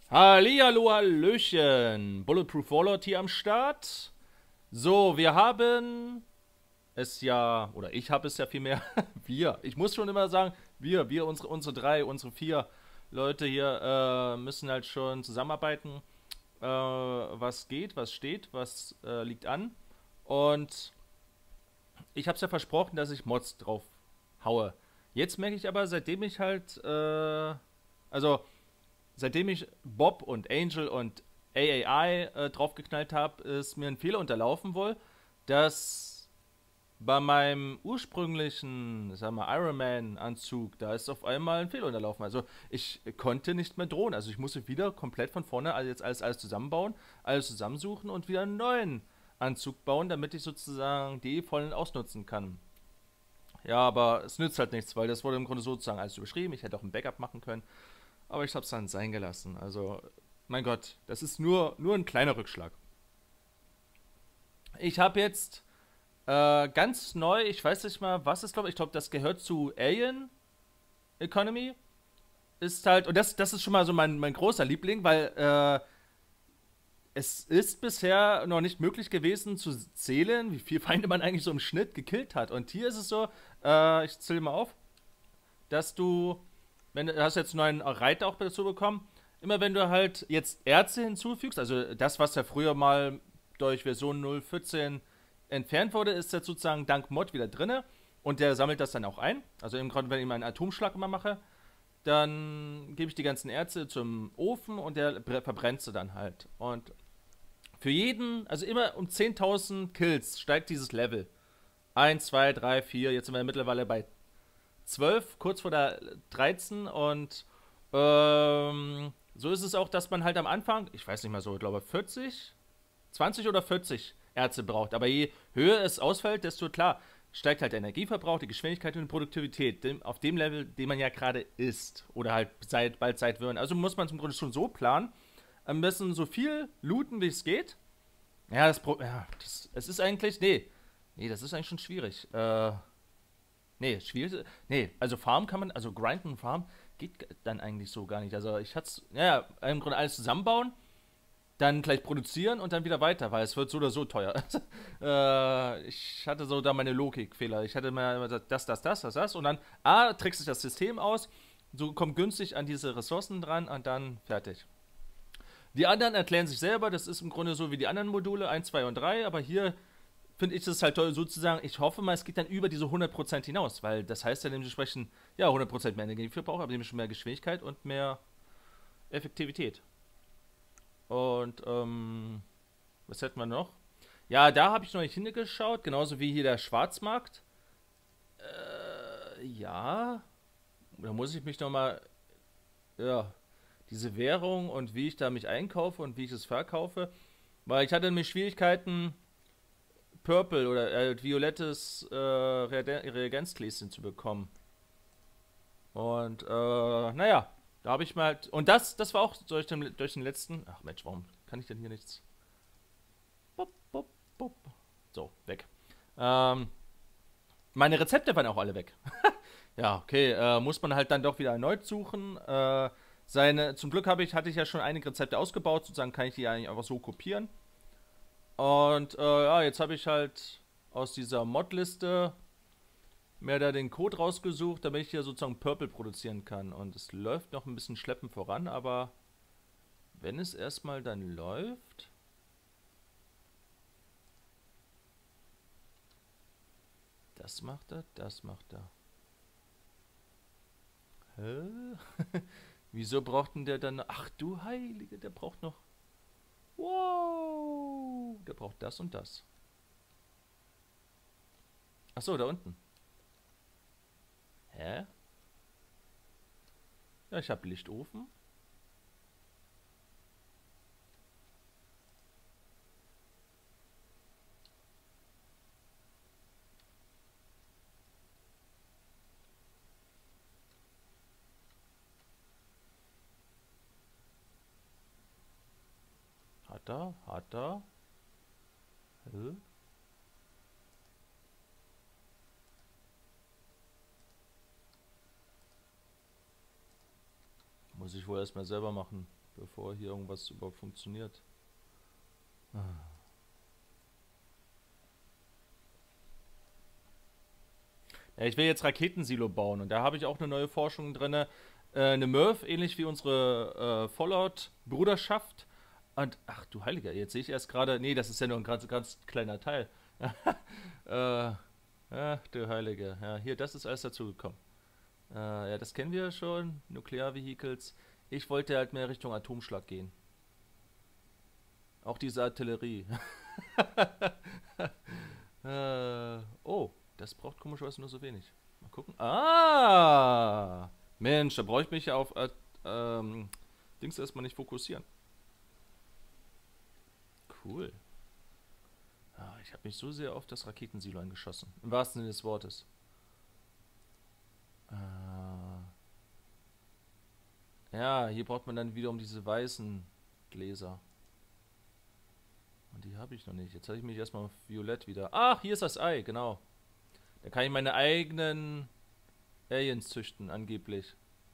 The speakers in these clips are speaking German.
Hallihallo, Hallöchen. Bulletproof Warlord hier am Start. So, wir haben es ja, oder ich habe es ja vielmehr, wir. Ich muss schon immer sagen, wir, unsere drei, unsere vier Leute hier müssen halt schon zusammenarbeiten, was geht, was steht, was liegt an. Und ich habe es ja versprochen, dass ich Mods drauf haue. Jetzt merke ich aber, seitdem ich halt, also seitdem ich Bob und Angel und AAI draufgeknallt habe, ist mir ein Fehler unterlaufen wohl, dass bei meinem ursprünglichen, sagen wir, Iron Man Anzug, da ist auf einmal ein Fehler unterlaufen. Also ich konnte nicht mehr drohen. Also ich musste wieder komplett von vorne jetzt alles zusammenbauen, alles zusammensuchen und wieder einen neuen Anzug bauen, damit ich sozusagen die vollen ausnutzen kann. Ja, aber es nützt halt nichts, weil das wurde im Grunde sozusagen alles überschrieben. Ich hätte auch ein Backup machen können. Aber ich habe es dann sein gelassen. Also, mein Gott, das ist nur ein kleiner Rückschlag. Ich habe jetzt ganz neu, ich weiß nicht mal, was es glaube ich glaube, das gehört zu Alien Economy. Ist halt, und das ist schon mal so mein großer Liebling, weil es ist bisher noch nicht möglich gewesen zu zählen, wie viele Feinde man eigentlich so im Schnitt gekillt hat. Und hier ist es so, ich zähle mal auf, dass du, wenn du hast jetzt einen neuen Reiter auch dazu bekommen, immer wenn du halt jetzt Erze hinzufügst, also das, was ja früher mal durch Version 0.14 entfernt wurde, ist jetzt sozusagen dank Mod wieder drinne und der sammelt das dann auch ein. Also im Grunde, wenn ich meinen Atomschlag immer mache, dann gebe ich die ganzen Erze zum Ofen und der verbrennt sie dann halt. Und für jeden, also immer um 10.000 Kills steigt dieses Level. Eins, 2, 3, 4, jetzt sind wir mittlerweile bei 12, kurz vor der 13 und so ist es auch, dass man halt am Anfang, ich weiß nicht mal so, ich glaube 40, 20 oder 40 Erze braucht. Aber je höher es ausfällt, desto klar steigt halt der Energieverbrauch, die Geschwindigkeit und die Produktivität auf dem Level, den man ja gerade ist oder halt bald Zeit wird. Also muss man es im Grunde schon so planen, am besten so viel looten, wie es geht. Ja, es ist eigentlich, nee, das ist eigentlich schon schwierig. Nee, schwierig. Nee, also Farm kann man, also Grinden und Farm geht dann eigentlich so gar nicht. Also ich hatte es, ja, im Grunde alles zusammenbauen, dann gleich produzieren und dann wieder weiter, weil es wird so oder so teuer. Ich hatte so da meine Logikfehler. Ich hatte mal das und dann trickst sich das System aus, so kommt günstig an diese Ressourcen dran und dann fertig. Die anderen erklären sich selber, das ist im Grunde so wie die anderen Module, 1, 2 und 3, aber hier finde ich das halt toll, sozusagen, ich hoffe mal, es geht dann über diese 100% hinaus, weil das heißt ja dementsprechend, ja, 100% mehr Energieverbrauch, aber dementsprechend mehr Geschwindigkeit und mehr Effektivität. Und, was hätten wir noch? Ja, da habe ich noch nicht hingeschaut, genauso wie hier der Schwarzmarkt. Ja, da muss ich mich nochmal, ja, diese Währung und wie ich da mich einkaufe und wie ich es verkaufe, weil ich hatte nämlich Schwierigkeiten, Purple oder violettes Reagenzgläschen zu bekommen. Und naja, da habe ich mal halt. Und das war auch durch den letzten. Ach Mensch, warum kann ich denn hier nichts? Bop, bop, bop. So, weg. Ähm, meine Rezepte waren auch alle weg. Ja, okay, muss man halt dann doch wieder erneut suchen. Zum Glück hatte ich ja schon einige Rezepte ausgebaut, sozusagen kann ich die eigentlich einfach so kopieren. Und ja, jetzt habe ich halt aus dieser Modliste mir da den Code rausgesucht, damit ich hier sozusagen Purple produzieren kann. Und es läuft noch ein bisschen schleppend voran, aber wenn es erstmal dann läuft. Das macht er, das macht er. Hä? Wieso braucht denn der dann. Ach du Heilige, der braucht noch. Wow! Der braucht das und das. Achso, da unten. Hä? Ja, ich habe Lichtofen. Hat er. Hä? Muss ich wohl erstmal selber machen, bevor hier irgendwas überhaupt funktioniert. Ja, ich will jetzt Raketensilo bauen und da habe ich auch eine neue Forschung drin. Eine MIRV, ähnlich wie unsere Fallout-Bruderschaft. Und, ach du Heiliger, jetzt sehe ich erst gerade, nee, das ist ja nur ein ganz, ganz kleiner Teil. Ach du Heilige, ja, hier, das ist alles dazugekommen. Ja, das kennen wir schon, Nuklearvehicles. Ich wollte halt mehr Richtung Atomschlag gehen. Auch diese Artillerie. Oh, das braucht komischerweise nur so wenig. Mal gucken. Ah! Mensch, da brauche ich mich ja auf Dings erstmal nicht fokussieren. Cool. Ah, ich habe mich so sehr auf das Raketensilo eingeschossen. Im wahrsten Sinne des Wortes. Ja, hier braucht man dann wiederum diese weißen Gläser. Und die habe ich noch nicht. Jetzt habe ich mich erstmal auf Violett wieder. Ach, hier ist das Ei, genau. Da kann ich meine eigenen Aliens züchten, angeblich.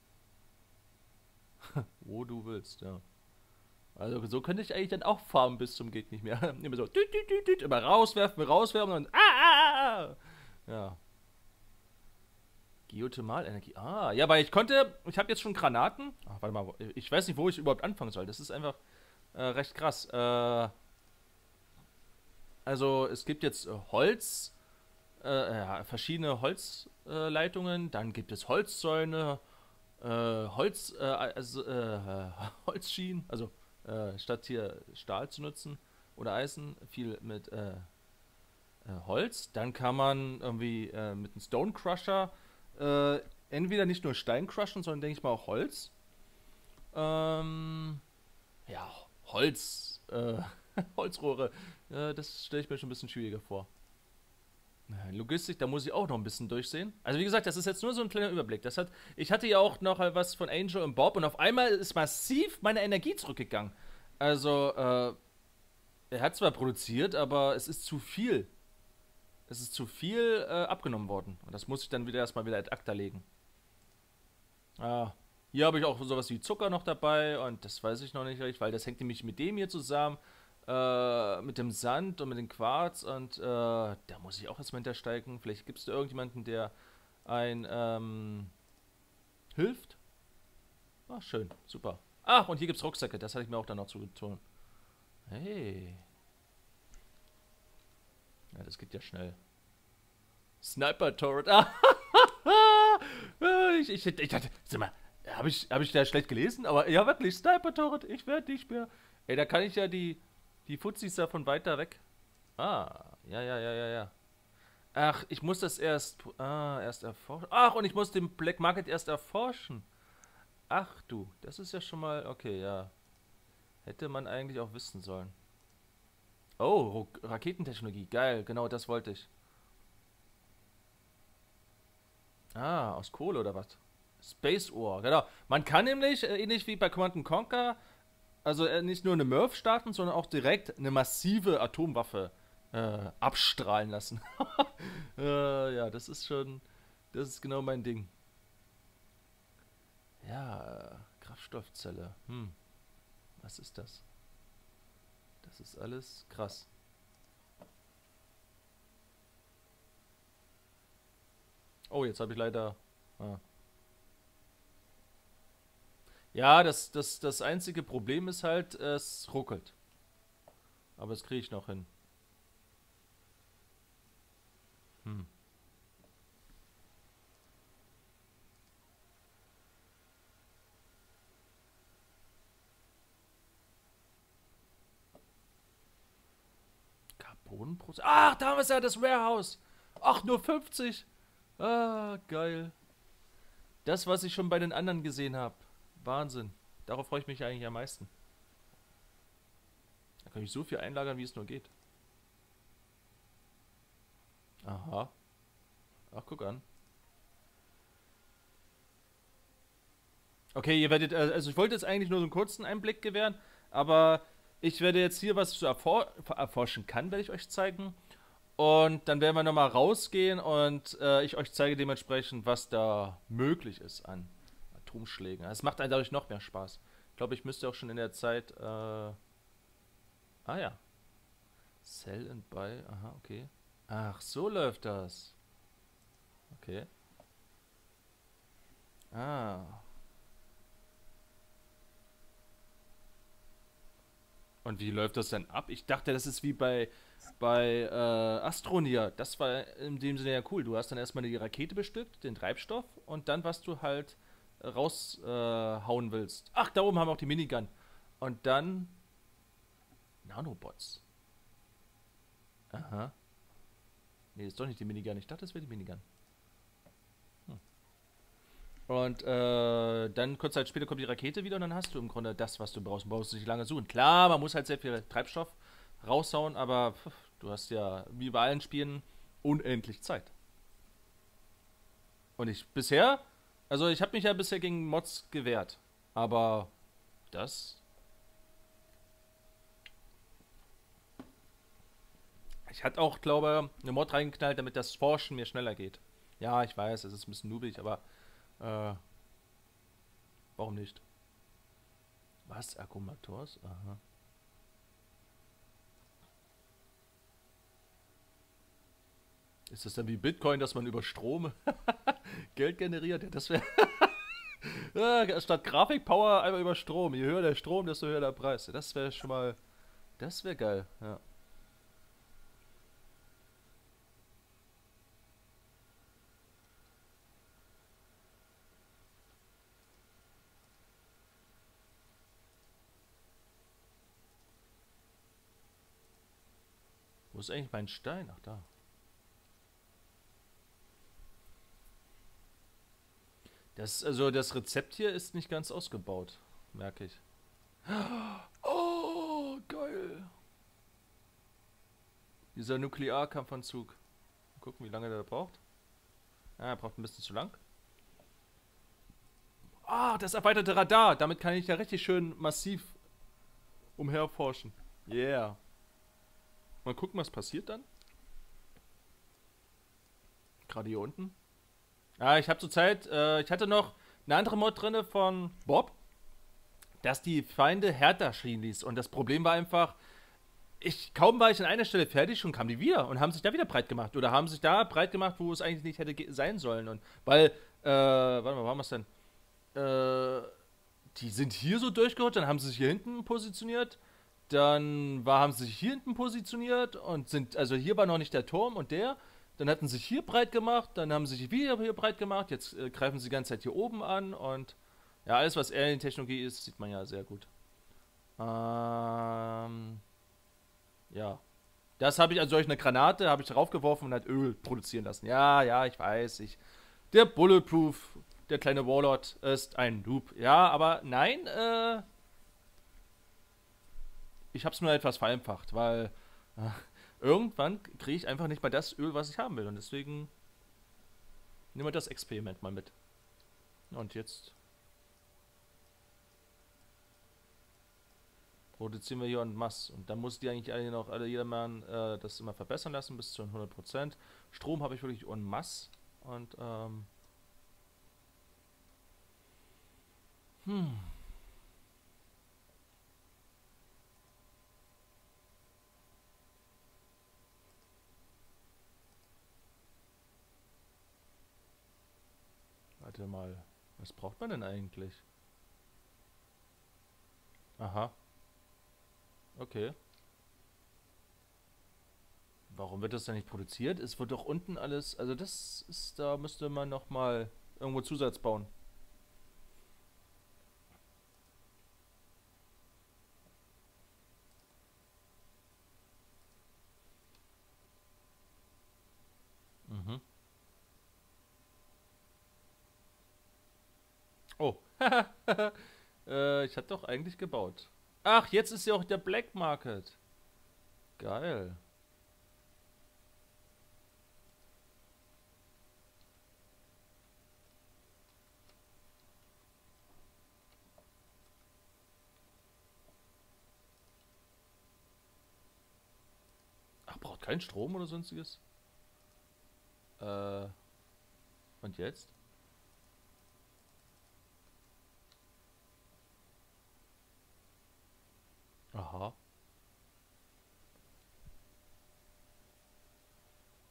Wo du willst, ja. Also so könnte ich eigentlich dann auch farmen bis zum geht nicht mehr. Immer so, immer rauswerfen und ja. Geothermalenergie. Ah, ja, weil ich habe jetzt schon Granaten. Ach, warte mal, ich weiß nicht, wo ich überhaupt anfangen soll. Das ist einfach recht krass. Also es gibt jetzt Holz, ja, verschiedene Holzleitungen, dann gibt es Holzzäune, Holzschienen, also statt hier Stahl zu nutzen oder Eisen, viel mit Holz. Dann kann man irgendwie mit einem Stone Crusher entweder nicht nur Stein crushen, sondern denke ich mal auch Holz. Ja, Holz, Holzrohre, das stelle ich mir schon ein bisschen schwieriger vor. Logistik, da muss ich auch noch ein bisschen durchsehen. Also wie gesagt, das ist jetzt nur so ein kleiner Überblick. Ich hatte ja auch noch was von Angel und Bob und auf einmal ist massiv meine Energie zurückgegangen. Also, er hat zwar produziert, aber es ist zu viel. Es ist zu viel abgenommen worden. Und das muss ich dann erstmal wieder ad acta legen. Ah, hier habe ich auch sowas wie Zucker noch dabei und das weiß ich noch nicht recht, weil das hängt nämlich mit dem hier zusammen. Mit dem Sand und mit dem Quarz und da muss ich auch erstmal hintersteigen. Vielleicht gibt es da irgendjemanden, der ein hilft. Ach, schön, super. Ach, und hier gibt es Rucksäcke, das hatte ich mir auch dann noch zugetan. Hey. Ja, das geht ja schnell. Sniper Turret. Ich dachte, sag mal, hab ich da schlecht gelesen? Aber ja, wirklich, Sniper Turret, ich werde nicht mehr. Ey, da kann ich ja die Fuzis da von weiter weg. Ah, ja. Ach, ich muss das erst erforschen. Ach, und ich muss den Black Market erst erforschen. Ach du, das ist ja schon mal, okay, ja. Hätte man eigentlich auch wissen sollen. Oh, Raketentechnologie, geil, genau das wollte ich. Ah, aus Kohle oder was? Space Ore, genau. Man kann nämlich, ähnlich wie bei Command Conquer, also nicht nur eine MIRV starten, sondern auch direkt eine massive Atomwaffe abstrahlen lassen. Ja, das ist genau mein Ding. Ja, Kraftstoffzelle. Was ist das? Das ist alles krass. Oh, jetzt habe ich leider... Ah. Ja, das einzige Problem ist halt, es ruckelt. Aber das kriege ich noch hin. Hm. Carbonprozess. Ach, da ist ja das Warehouse. Ach, nur 50. Ah, geil. Das, was ich schon bei den anderen gesehen habe. Wahnsinn. Darauf freue ich mich eigentlich am meisten. Da kann ich so viel einlagern, wie es nur geht. Aha. Ach, guck an. Okay, ihr werdet, also ich wollte jetzt eigentlich nur so einen kurzen Einblick gewähren, aber ich werde jetzt hier was zu erforschen kann, werde ich euch zeigen. Und dann werden wir nochmal rausgehen und ich euch zeige dementsprechend, was da möglich ist an Atomschlägen. Es macht einen dadurch noch mehr Spaß. Ich glaube, ich müsste auch schon in der Zeit, ah ja. Sell and buy, aha, okay. Ach, so läuft das. Okay. Ah. Und wie läuft das denn ab? Ich dachte, das ist wie bei Astroneer. Das war in dem Sinne ja cool. Du hast dann erstmal die Rakete bestückt, den Treibstoff und dann, was du halt raushauen willst. Ach, da oben haben wir auch die Minigun. Und dann Nanobots. Aha. Nee, ist doch nicht die Minigun. Ich dachte, das wäre die Minigun. Und dann kurz Zeit später kommt die Rakete wieder und dann hast du im Grunde das, was du brauchst. Du brauchst nicht lange suchen. Klar, man muss halt sehr viel Treibstoff raushauen, aber du hast ja, wie bei allen Spielen, unendlich Zeit. Und ich bisher, also ich habe mich ja bisher gegen Mods gewehrt. Aber das, ich hatte auch, glaube ich, eine Mod reingeknallt, damit das Forschen mir schneller geht. Ja, ich weiß, es ist ein bisschen noobig, aber äh, warum nicht? Was? Akkumulators? Aha. Ist das dann wie Bitcoin, dass man über Strom Geld generiert? Ja, das wäre ja, statt Grafikpower einfach über Strom. Je höher der Strom, desto höher der Preis. Das wäre schon mal, das wäre geil. Ja. Wo ist eigentlich mein Stein? Ach da. Das Rezept hier ist nicht ganz ausgebaut, merke ich. Oh, geil. Dieser Nuklearkampfanzug. Mal gucken, wie lange der braucht. Ah, er braucht ein bisschen zu lang. Ah, das erweiterte Radar. Damit kann ich ja richtig schön massiv umherforschen. Yeah. Mal gucken, was passiert dann. Gerade hier unten. Ah, ich habe zurzeit, ich hatte noch eine andere Mod drinne von Bob, dass die Feinde härter schien ließ. Und das Problem war einfach, kaum war ich an einer Stelle fertig, schon kamen die wieder und haben sich da wieder breit gemacht. Oder haben sich da breit gemacht, wo es eigentlich nicht hätte sein sollen. Und weil, warte mal, wo haben wir es denn? Die sind hier so durchgeholt, dann haben sie sich hier hinten positioniert. Haben sie sich hier hinten positioniert und sind, also hier war noch nicht der Turm und der. Dann hatten sie sich hier breit gemacht, dann haben sie sich wieder hier breit gemacht. Jetzt greifen sie die ganze Zeit hier oben an und ja, alles was Alien-Technologie ist, sieht man ja sehr gut. Ja. Das habe ich, also solch eine Granate habe ich draufgeworfen und hat Öl produzieren lassen. Ja, ja, ich weiß, der Bulletproof, der kleine Warlord ist ein Noob. Ja, aber nein, ich habe es nur etwas vereinfacht, weil äh, irgendwann kriege ich einfach nicht mal das Öl, was ich haben will. Und deswegen nehmen wir das Experiment mal mit. Und jetzt produzieren wir hier en masse. Und dann muss die eigentlich jedermann das immer verbessern lassen bis zu 100%. Strom habe ich wirklich en masse. Und hm. Warte mal. Was braucht man denn eigentlich? Aha. Okay. Warum wird das dann nicht produziert? Es wird doch unten alles. Also das ist, da müsste man noch mal irgendwo Zusatz bauen. Mhm. Oh. Ich hatte doch eigentlich gebaut. Ach, jetzt ist ja auch der Black Market. Geil. Ach, braucht keinen Strom oder sonstiges? Äh, und jetzt?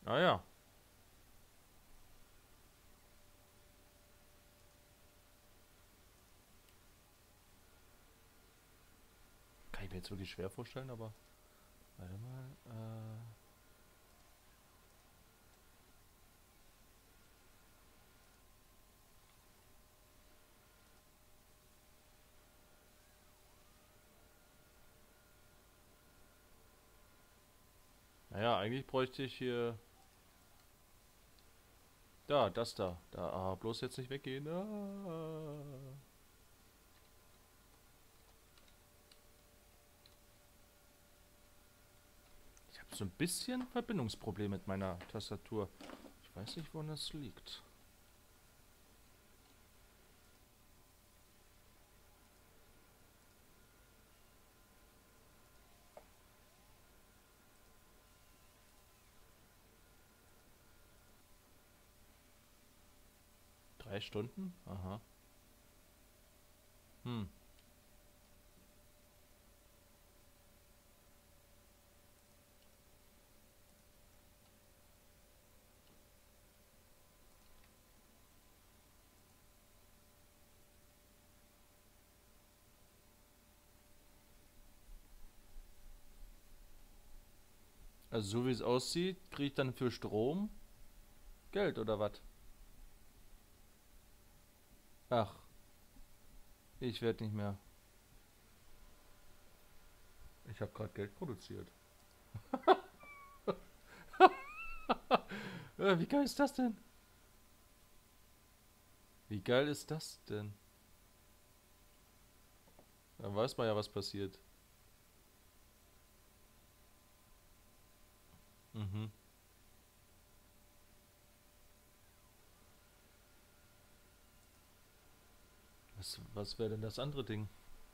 Ah ja. Kann ich mir jetzt wirklich schwer vorstellen, aber. Warte mal. Naja, eigentlich bräuchte ich hier. Da, das da. Da, bloß jetzt nicht weggehen. Ich habe so ein bisschen Verbindungsproblem mit meiner Tastatur. Ich weiß nicht, woran das liegt. Drei Stunden? Aha. Hm. Also so wie es aussieht, kriege ich dann für Strom Geld oder was? Ach, ich werde nicht mehr. Ich habe gerade Geld produziert. Wie geil ist das denn? Wie geil ist das denn? Dann weiß man ja, was passiert. Mhm. Was wäre denn das andere Ding?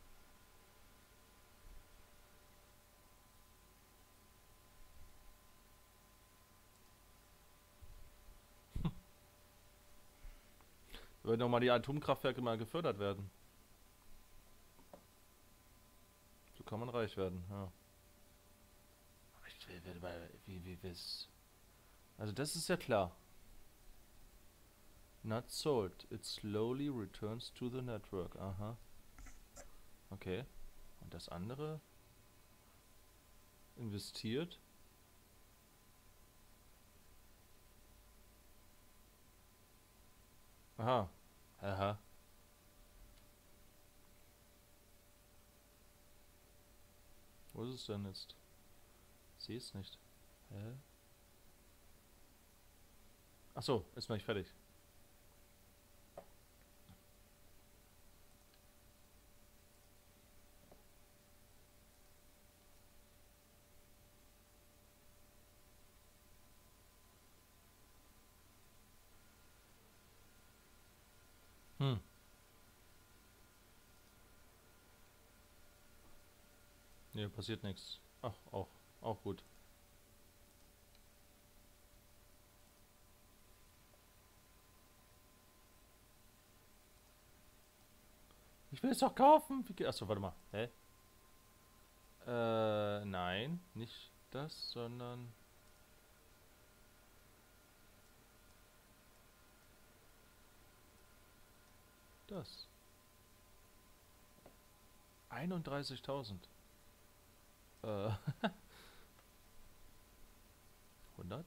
Würden doch mal die Atomkraftwerke mal gefördert werden. So kann man reich werden, ja. Ich will, wie es. Also das ist ja klar. Not sold. It slowly returns to the network. Aha. Okay. Und das andere? Investiert. Aha. Aha. Wo ist es denn jetzt? Ich sehe es nicht. Hä? Ach so, ist noch nicht fertig. Hm. Nee, passiert nichts. Ach, auch gut. Ich will es doch kaufen. Achso, warte mal. Hä? Nein, nicht das, sondern das. 31.000. Äh, 100?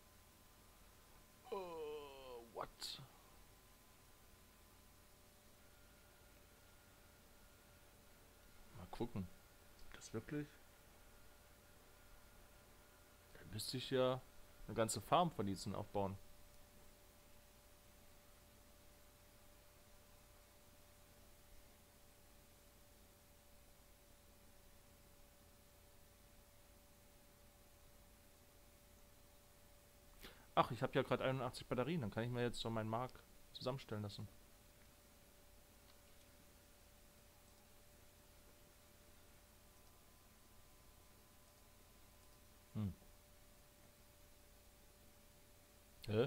What? Mal gucken. Das wirklich? Dann müsste ich ja eine ganze Farm von diesen aufbauen. Ach, ich habe ja gerade 81 Batterien. Dann kann ich mir jetzt so meinen Mark zusammenstellen lassen. Hm. Hä?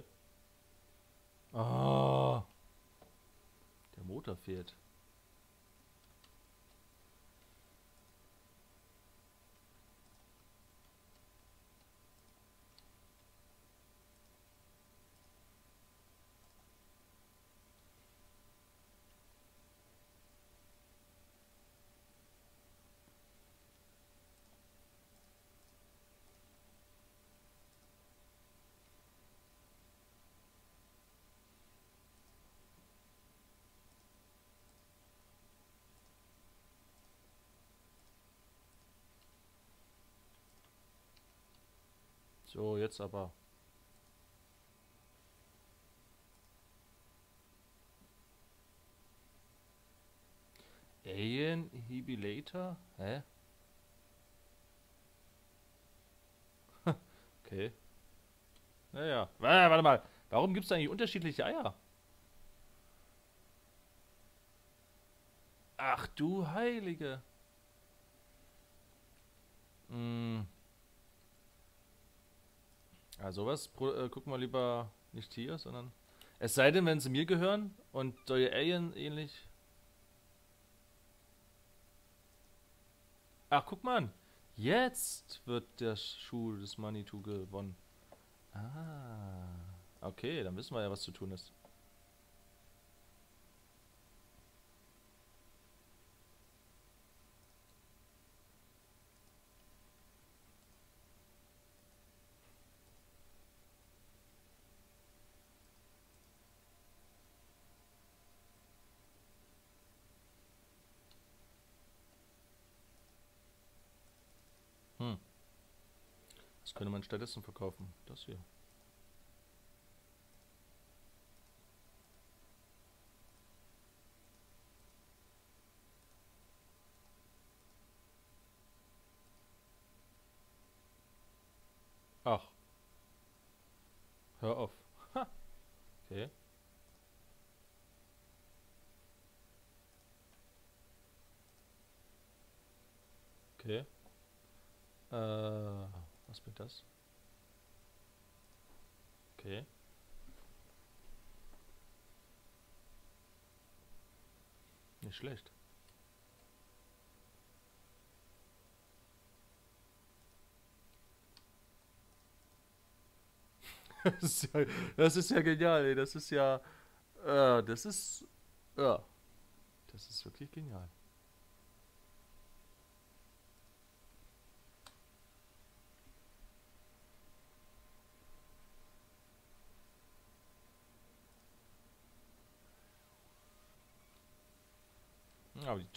Ah, der Motor fehlt. So, jetzt aber. Alien Inhibilator? Hä? Okay. Naja. Warte mal. Warum gibt es eigentlich unterschiedliche Eier? Ach du Heilige. Hm. Ja, sowas gucken wir lieber nicht hier, sondern. Es sei denn, wenn sie mir gehören und solche Alien ähnlich. Ach, guck mal an. Jetzt wird der Schuh des Manitou gewonnen. Ah. Okay, dann wissen wir ja, was zu tun ist. Hm. Was könnte man stattdessen verkaufen? Das hier. Ach, hör auf. Ha. Okay. Okay. Was bringt das? Okay. Nicht schlecht. Das ist ja, das ist ja genial, ey. Das ist ja. Das ist. Ja. Das ist wirklich genial. Ja, aber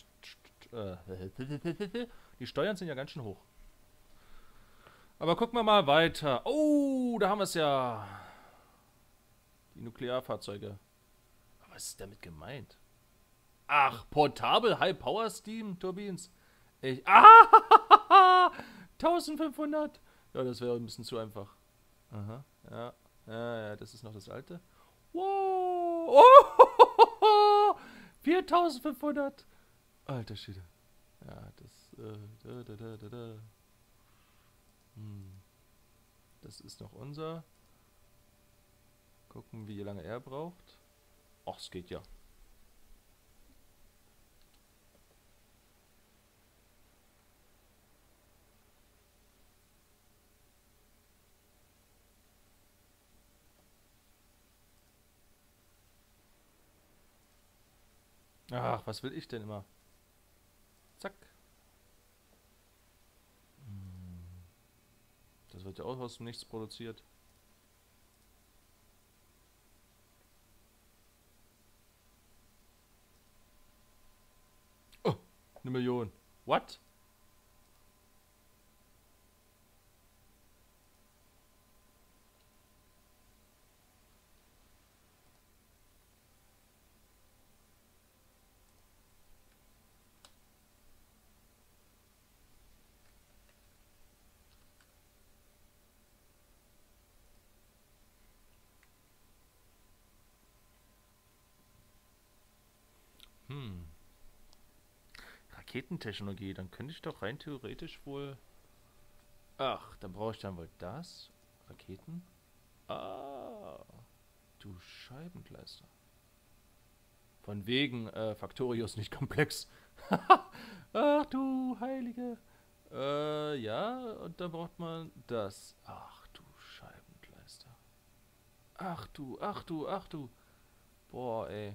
die Steuern sind ja ganz schön hoch. Aber gucken wir mal weiter. Oh, da haben wir es ja. Die Nuklearfahrzeuge. Aber was ist damit gemeint? Ach, Portable High Power Steam Turbines. Ich. Ah! 1500. Ja, das wäre ein bisschen zu einfach. Aha. Ja. Ja, das ist noch das alte. Wow. Oh! 4500. Alter Schwede. Ja, das. Hm. Das ist noch unser. Gucken, wie lange er braucht. Ach, es geht ja. Ach, was will ich denn immer? Zack. Hm. Das wird ja auch aus dem Nichts produziert. Oh, 1 Million. What? Hm. Raketentechnologie, dann könnte ich doch rein theoretisch wohl. Ach, dann brauche ich dann wohl das. Raketen. Ah, du Scheibenkleister. Von wegen Factorius nicht komplex. Ach du Heilige. Ja, und dann braucht man das. Ach du Scheibenkleister. Ach du, ach du, ach du. Boah, ey.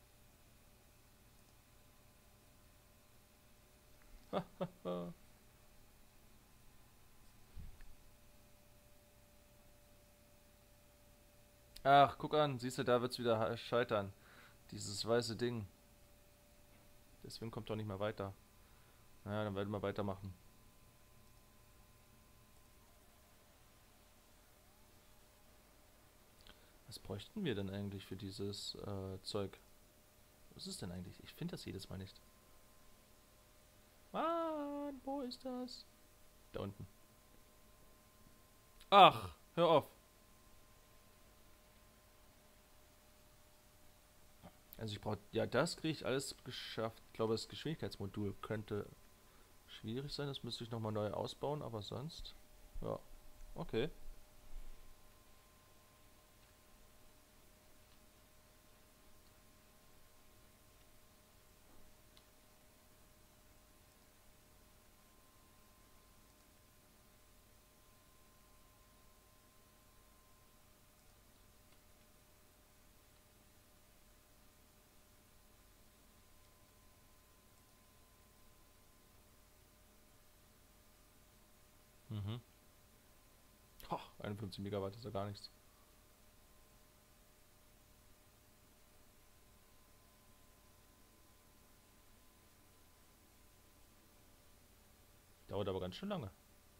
Ach, guck an, siehst du, da wird's wieder scheitern. Dieses weiße Ding. Deswegen kommt doch nicht mehr weiter. Naja, dann werden wir weitermachen. Was bräuchten wir denn eigentlich für dieses Zeug? Was ist denn eigentlich? Ich finde das jedes Mal nicht. Mann, wo ist das? Da unten. Ach, hör auf. Also ich brauche, ja, das kriege ich alles geschafft. Ich glaube, das Geschwindigkeitsmodul könnte schwierig sein. Das müsste ich nochmal neu ausbauen, aber sonst, ja, okay. Mhm. Ha, 51 Megawatt ist ja gar nichts. Dauert aber ganz schön lange.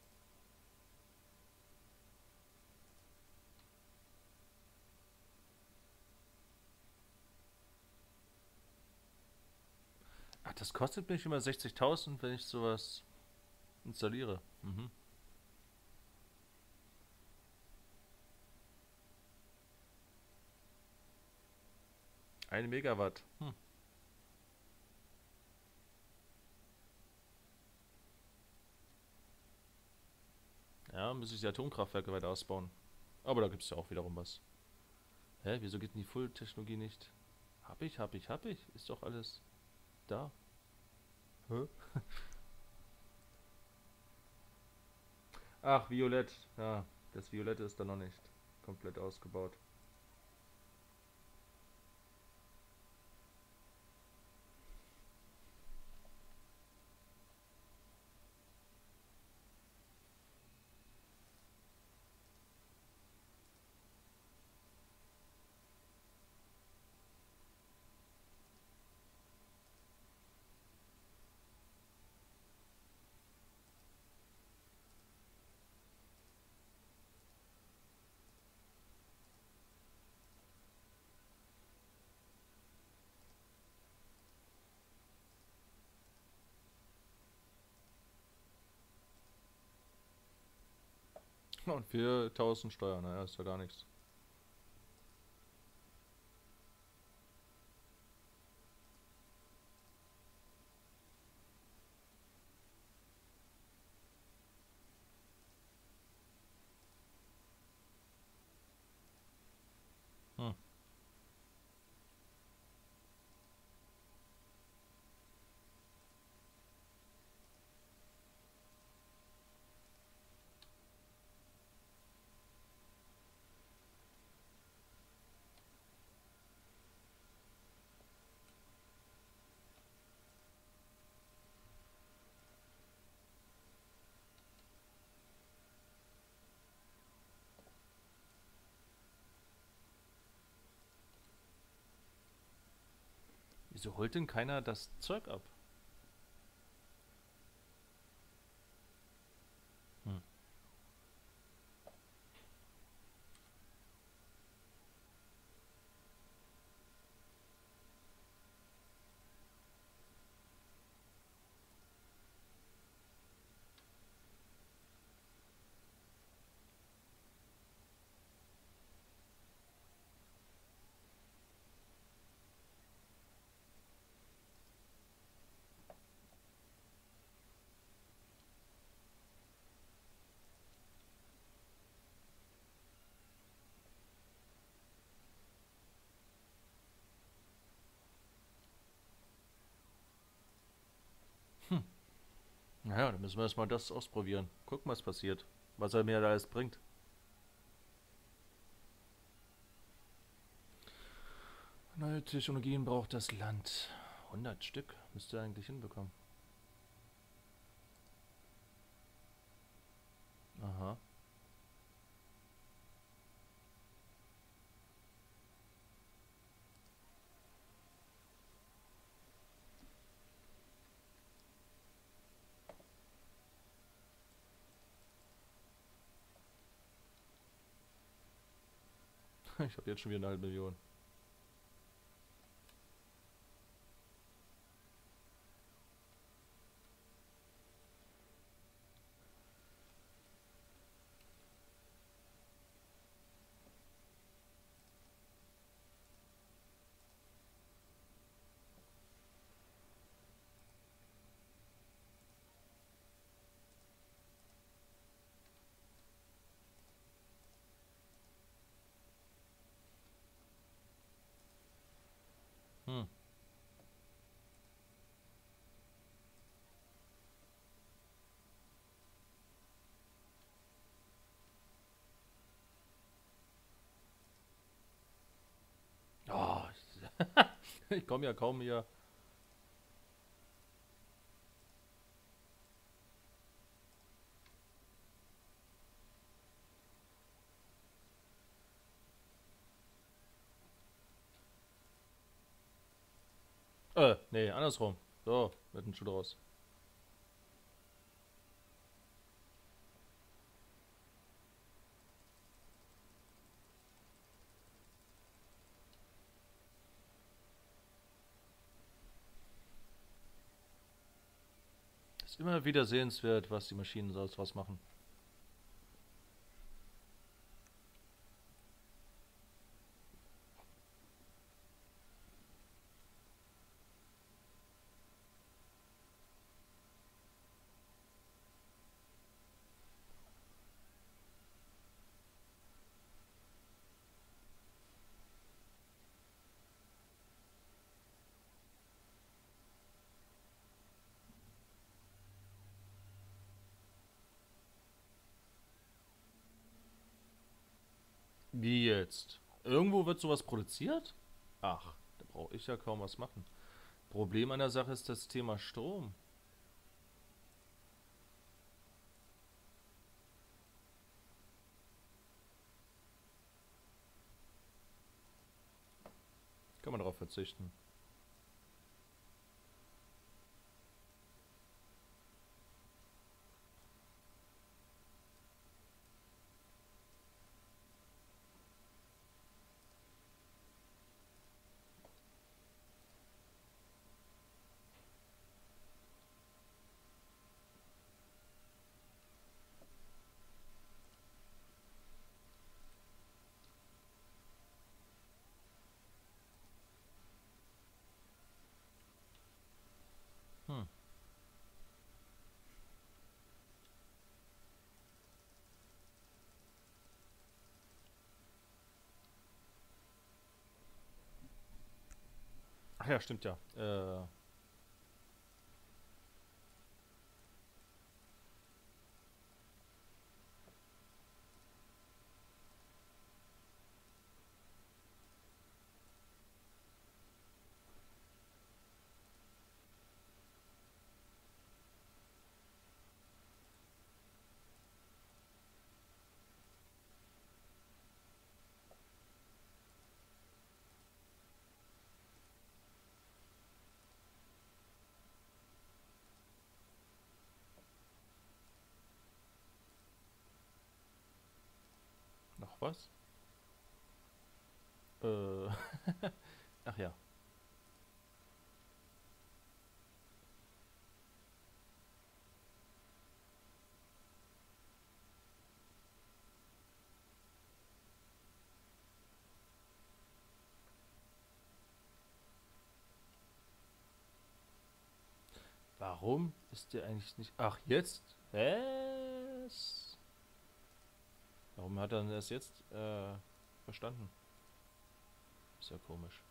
Ach, das kostet mich immer 60.000, wenn ich sowas installiere. Mhm. 1 Megawatt. Hm. Ja, muss ich die Atomkraftwerke weiter ausbauen. Aber da gibt es ja auch wiederum was. Hä, wieso geht denn die Full-Technologie nicht? Hab ich. Ist doch alles da. Hä? Ach, Violett. Ja, das Violette ist da noch nicht komplett ausgebaut. Und 4.000 Steuern, naja, ist ja gar nichts. Hm. Wieso holt denn keiner das Zeug ab? Hm. Hm. Naja, dann müssen wir erstmal das ausprobieren. Gucken, was passiert. Was er mir da alles bringt. Neue Technologien braucht das Land. 100 Stück müsste er eigentlich hinbekommen. Aha. Ich habe jetzt schon wieder 1,5 Million. Hm. Oh, ich komme ja kaum hier. Nee, andersrum. So, wird ein Schuh draus. Ist immer wieder sehenswert, was die Maschinen so was machen. Wie jetzt? Irgendwo wird sowas produziert? Ach, da brauche ich ja kaum was machen. Problem an der Sache ist das Thema Strom. Kann man darauf verzichten. Hm. Ach ja, stimmt ja. Noch was? Äh. Ach ja. Warum ist der eigentlich nicht. Ach, jetzt? Was? Warum hat er denn das jetzt verstanden? Ist ja komisch.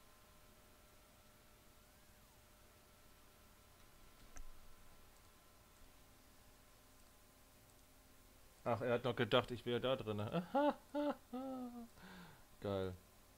Ach, er hat noch gedacht, ich wäre da drin. Geil.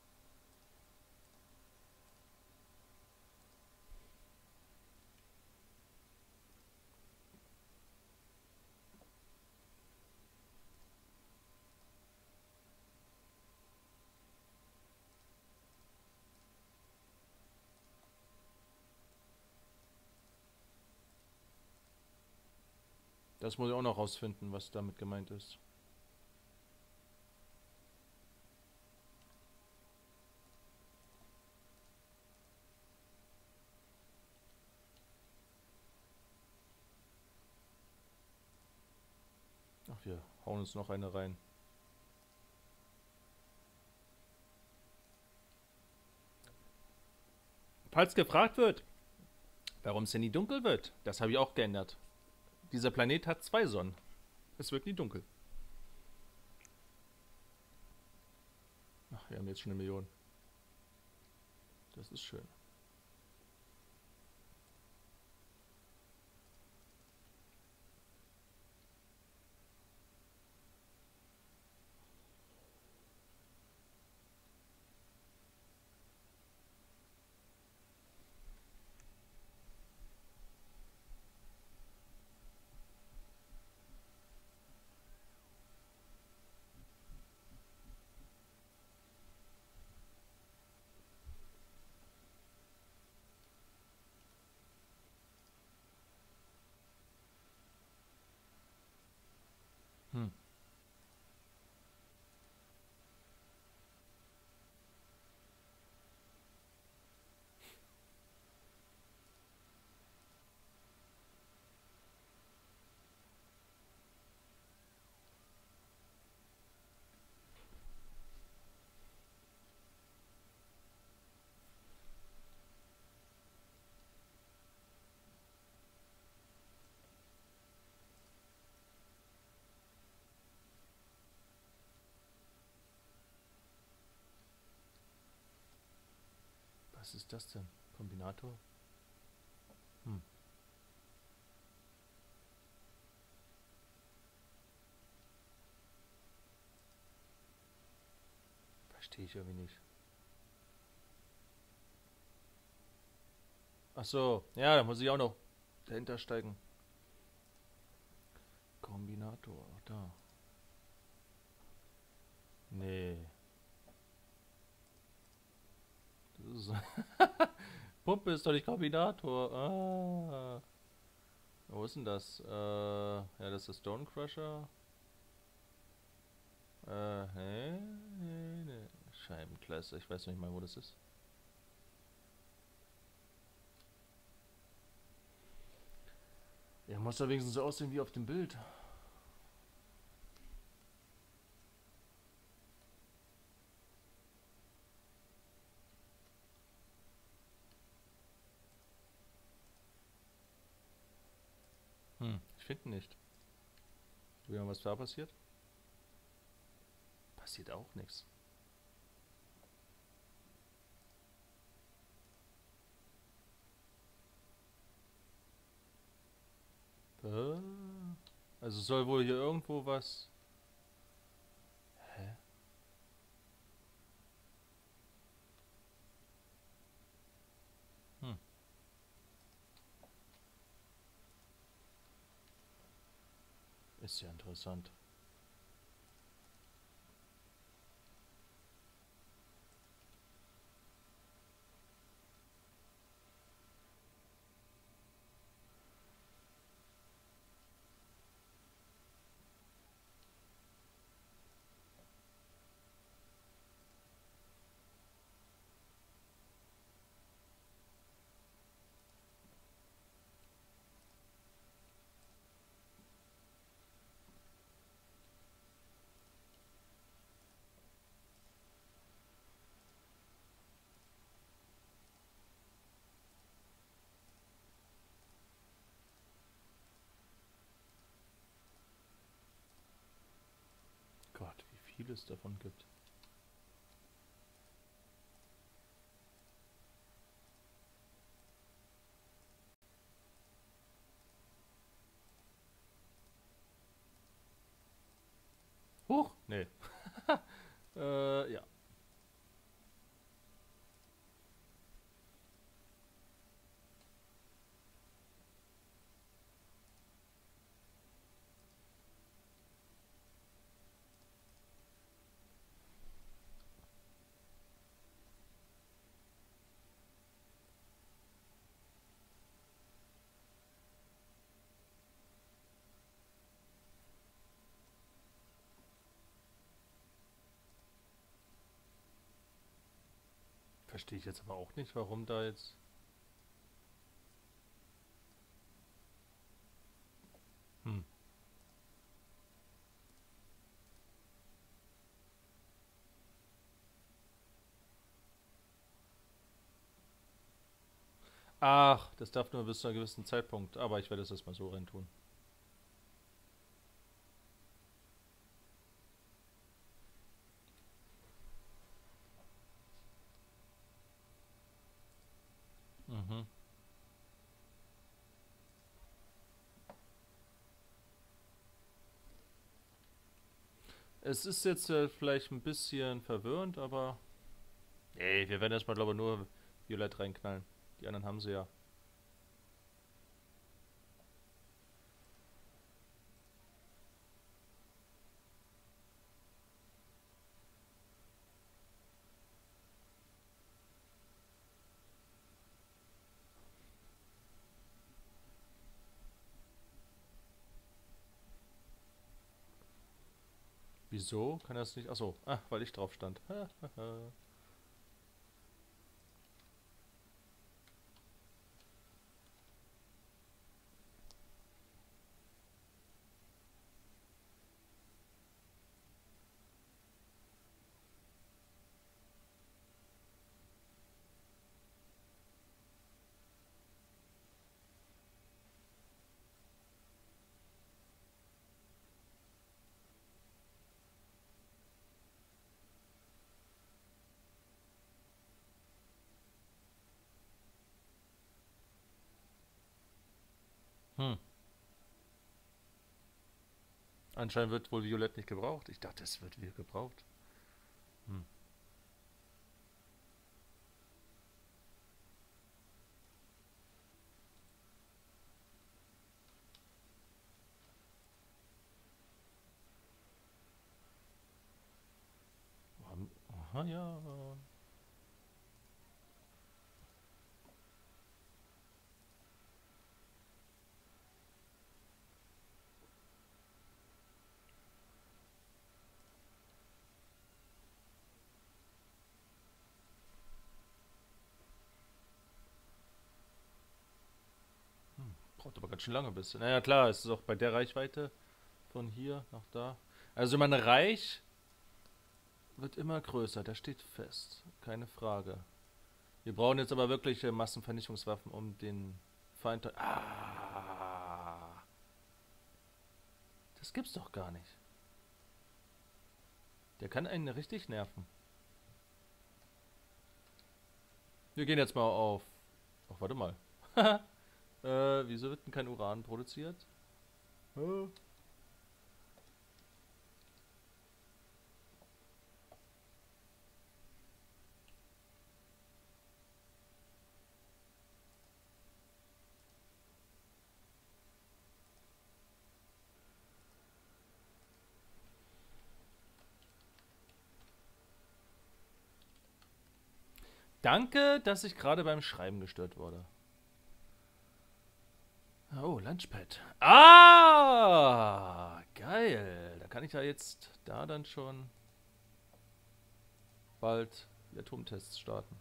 Das muss ich auch noch rausfinden, was damit gemeint ist. Ach, wir hauen uns noch eine rein. Falls gefragt wird, warum es denn nie dunkel wird, das habe ich auch geändert. Dieser Planet hat 2 Sonnen. Es wird nie dunkel. Ach, wir haben jetzt schon 1 Million. Das ist schön. Hm. Was ist das denn? Kombinator? Hm. Verstehe ich irgendwie nicht. Ach so, ja, da muss ich auch noch dahinter steigen. Kombinator, ach da. Nee. Das ist Pumpe ist doch nicht Kombinator. Ah. Wo ist denn das? Ja, das ist der Stonecrusher. Nee. Scheibenklasse. Ich weiß nicht mal, wo das ist. Ja, muss doch wenigstens so aussehen wie auf dem Bild. Ich finde nicht. Ja, was da passiert? Passiert auch nichts. Also soll wohl hier irgendwo was. Hä? Hm. Ist ja interessant. Gott, wie viel es davon gibt. Huch! Nee. Ja. Verstehe ich jetzt aber auch nicht, warum da jetzt. Hm. Ach, das darf nur bis zu einem gewissen Zeitpunkt. Aber ich werde es erstmal so reintun. Mhm. Es ist jetzt vielleicht ein bisschen verwirrend, aber... Nee, wir werden erstmal, glaube ich, nur Violett reinknallen. Die anderen haben sie ja. Wieso? Kann das nicht... Achso, weil ich drauf stand. Hm. Anscheinend wird wohl Violett nicht gebraucht. Ich dachte, es wird wieder gebraucht. Hm. Aha, ja. Braucht aber ganz schön lange bis. Naja, klar, es ist auch bei der Reichweite von hier nach da. Also mein Reich wird immer größer, der steht fest. Keine Frage. Wir brauchen jetzt aber wirklich Massenvernichtungswaffen, um den Feind... Ah! Das gibt's doch gar nicht. Der kann einen richtig nerven. Wir gehen jetzt mal auf... Ach, warte mal. Wieso wird denn kein Uran produziert? Danke, dass ich gerade beim Schreiben gestört wurde. Oh, Lunchpad. Ah, geil. Da kann ich ja jetzt da dann schon bald die Atomtests starten.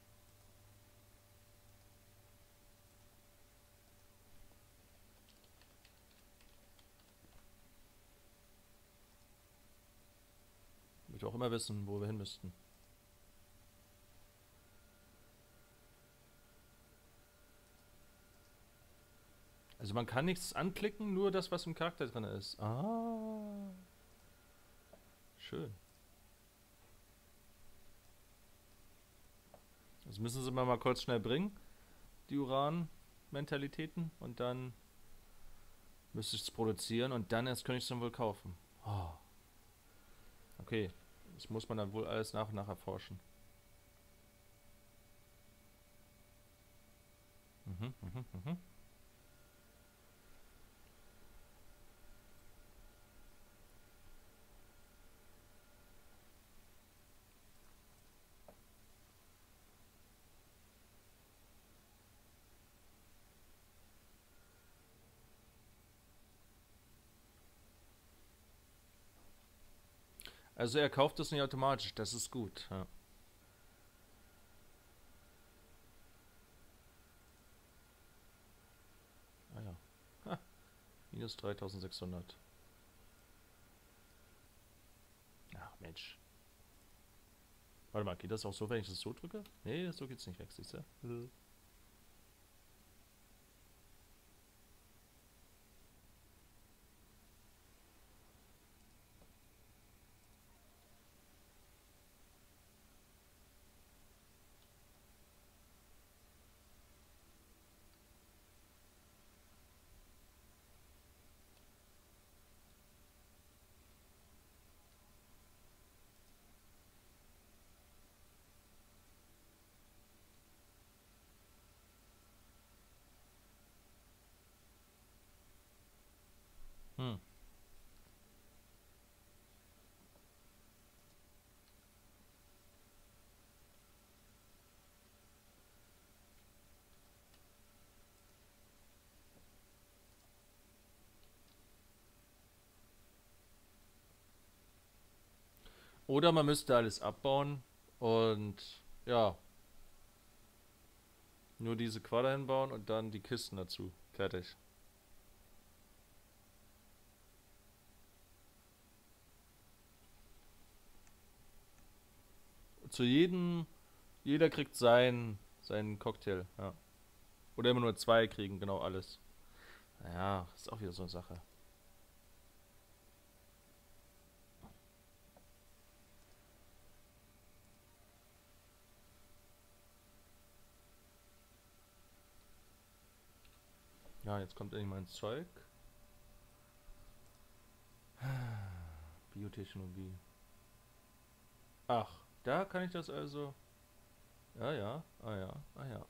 Ich will auch immer wissen, wo wir hin müssten. Also man kann nichts anklicken, nur das, was im Charakter drin ist. Ah. Schön. Das müssen sie mal kurz schnell bringen, die Uran-Mentalitäten. Und dann müsste ich es produzieren und dann erst könnte ich es dann wohl kaufen. Oh. Okay, das muss man dann wohl alles nach und nach erforschen. Mhm, mhm, mhm. Also er kauft es nicht automatisch, das ist gut. Ja. Ah ja. Ha, minus 3600. Ach Mensch. Warte mal, geht das auch so, wenn ich das so drücke? Nee, so geht's nicht weg, siehst du? Oder man müsste alles abbauen und ja, nur diese Quader hinbauen und dann die Kisten dazu. Fertig. Zu jedem, jeder kriegt seinen Cocktail, ja. Oder immer nur zwei kriegen, genau alles. Naja, ist auch wieder so eine Sache. Ja, jetzt kommt endlich mein Zeug. Biotechnologie. Ach, da kann ich das also. Ja, ja, ah ja, ah ja.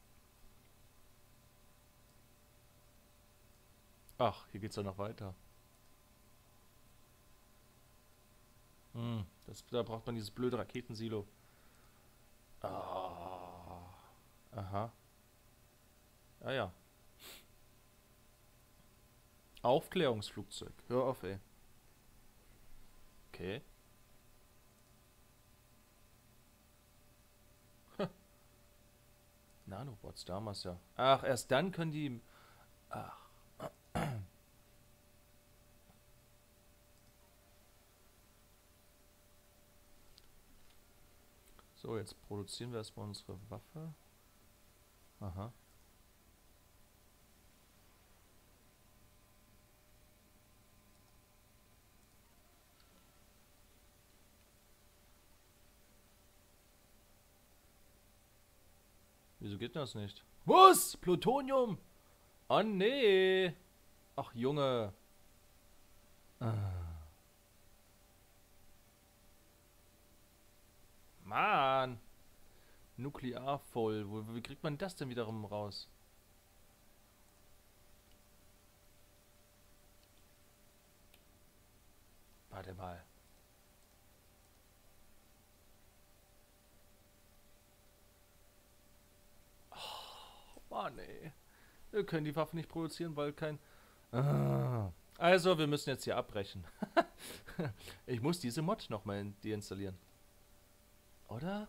Ach, hier geht's ja noch weiter. Da braucht man dieses blöde Raketensilo. Ah, aha. Ah ja. Aufklärungsflugzeug. Hör auf, ey. Okay. Nanobots damals ja. Ach, erst dann können die. Ach. So, jetzt produzieren wir erstmal unsere Waffe. Aha. Wieso geht das nicht? Was? Plutonium? Oh nee. Ach Junge. Ah, Mann. Nuklearvoll. Wie kriegt man das denn wiederum raus? Warte mal. Mann, ey. Wir können die Waffe nicht produzieren, weil kein. Ah. Also, wir müssen jetzt hier abbrechen. Ich muss diese Mod nochmal deinstallieren. Oder?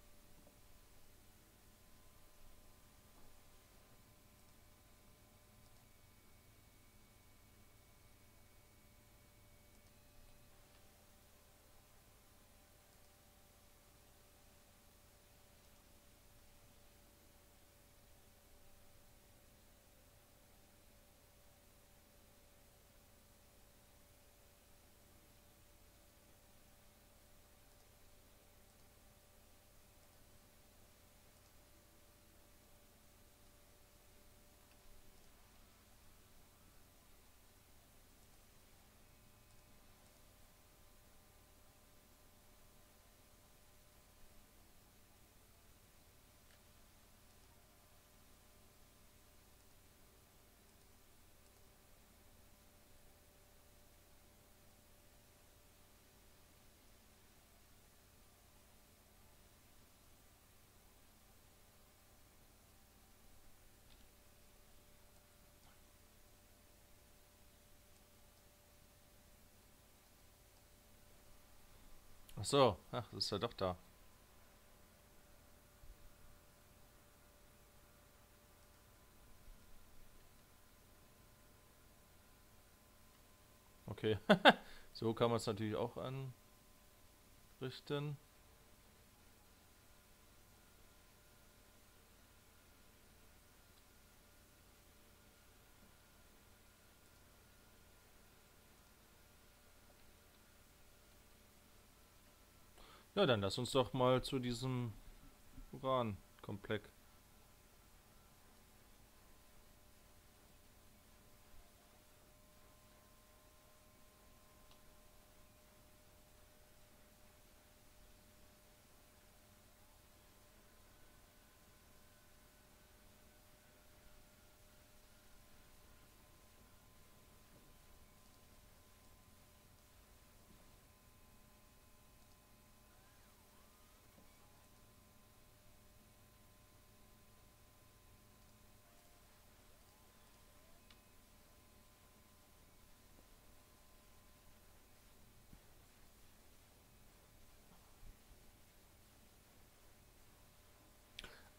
Ach so. Ach, das ist ja doch da. Okay. So kann man es natürlich auch anrichten. Ja, dann lass uns doch mal zu diesem Uran-Komplex.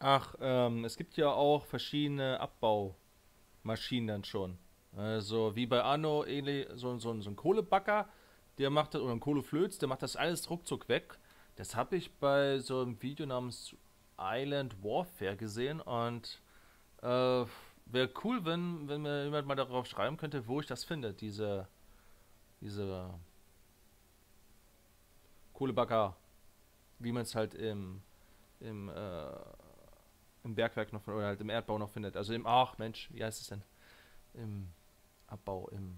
Ach, es gibt ja auch verschiedene Abbaumaschinen dann schon. Also wie bei Anno, ähnlich, so ein Kohlebagger, der macht das, oder ein Kohleflöz, der macht das alles ruckzuck weg. Das habe ich bei so einem Video namens Island Warfare gesehen und wäre cool, wenn mir jemand mal darauf schreiben könnte, wo ich das finde, diese Kohlebagger, wie man es halt im, äh, im Bergwerk noch oder halt im Erdbau noch findet. Also ach Mensch, wie heißt es denn? Im Abbau, im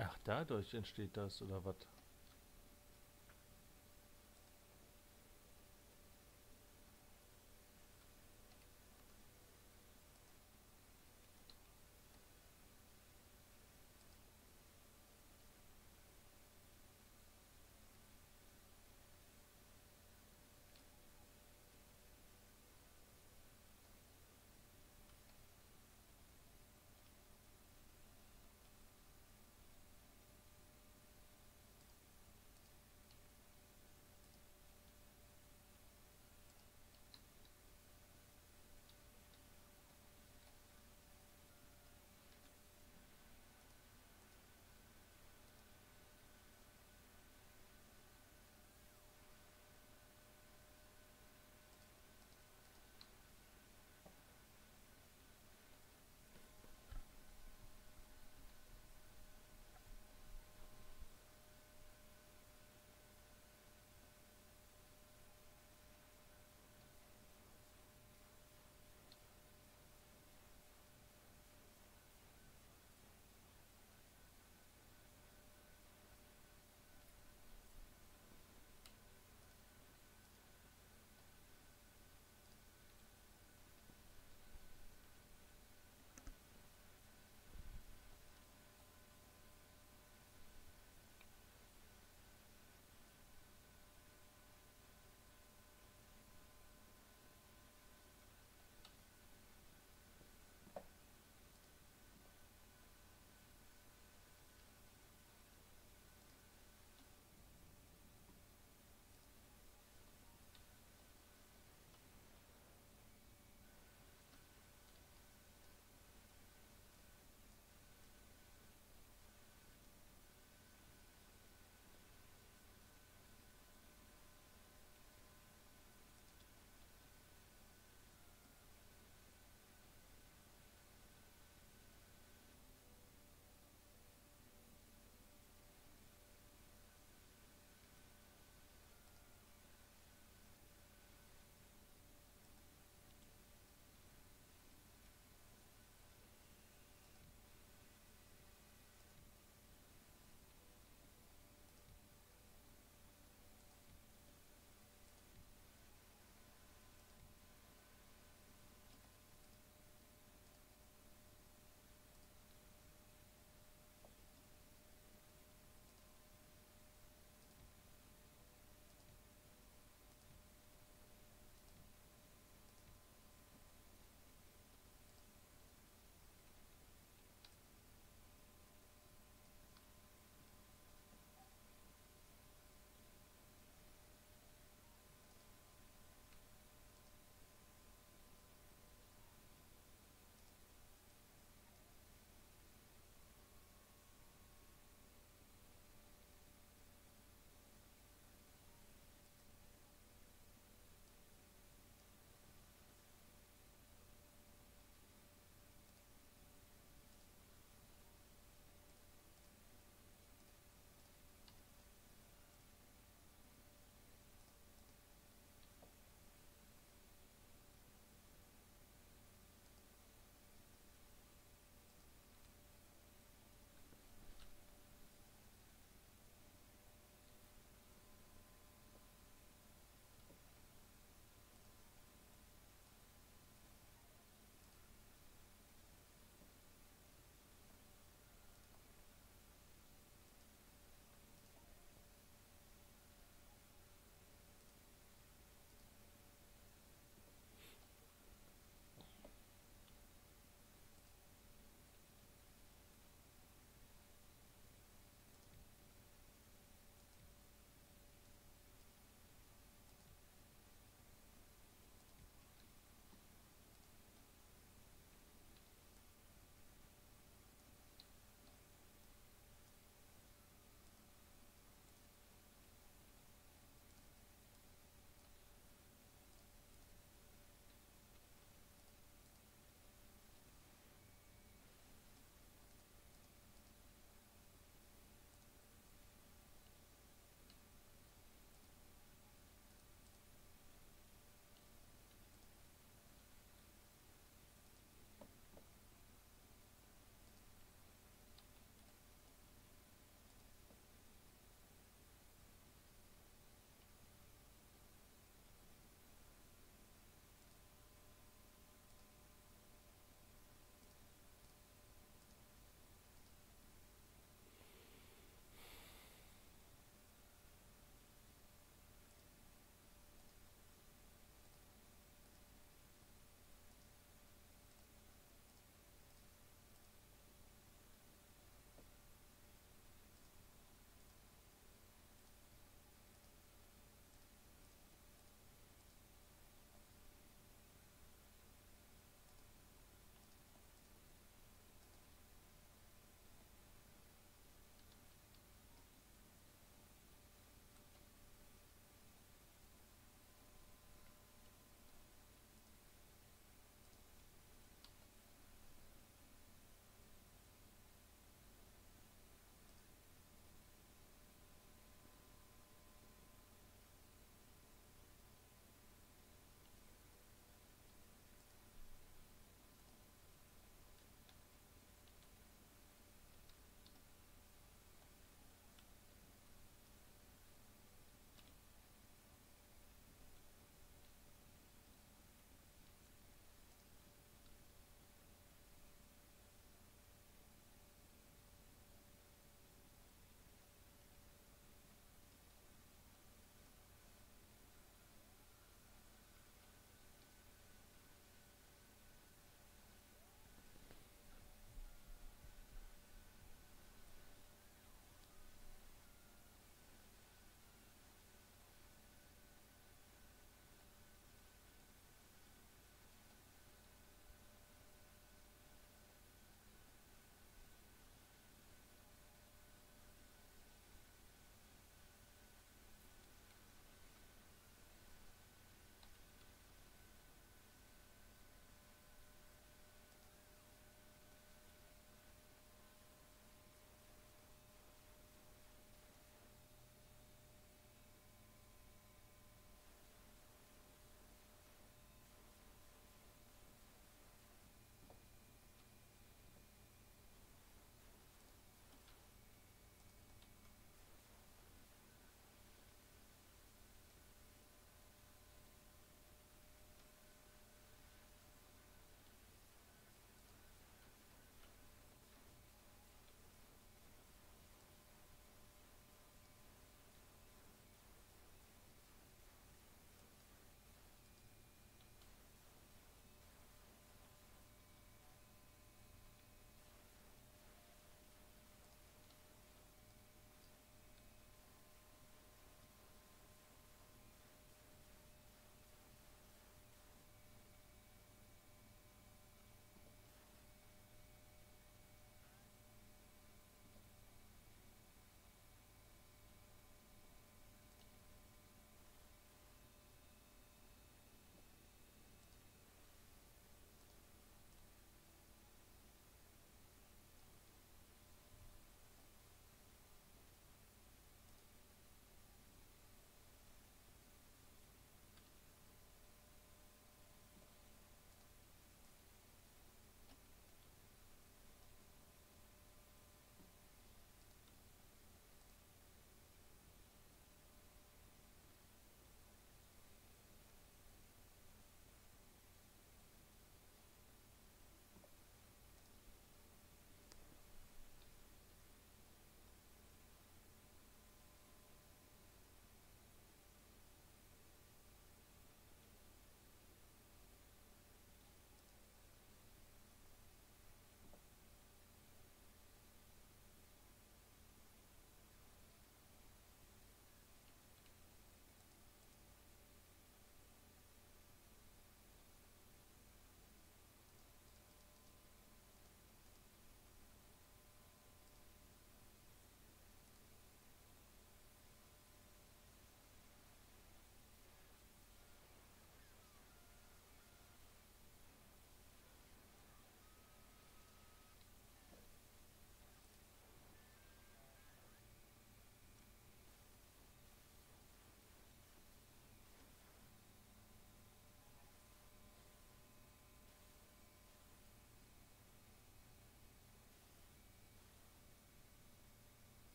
Ach, dadurch entsteht das, oder was?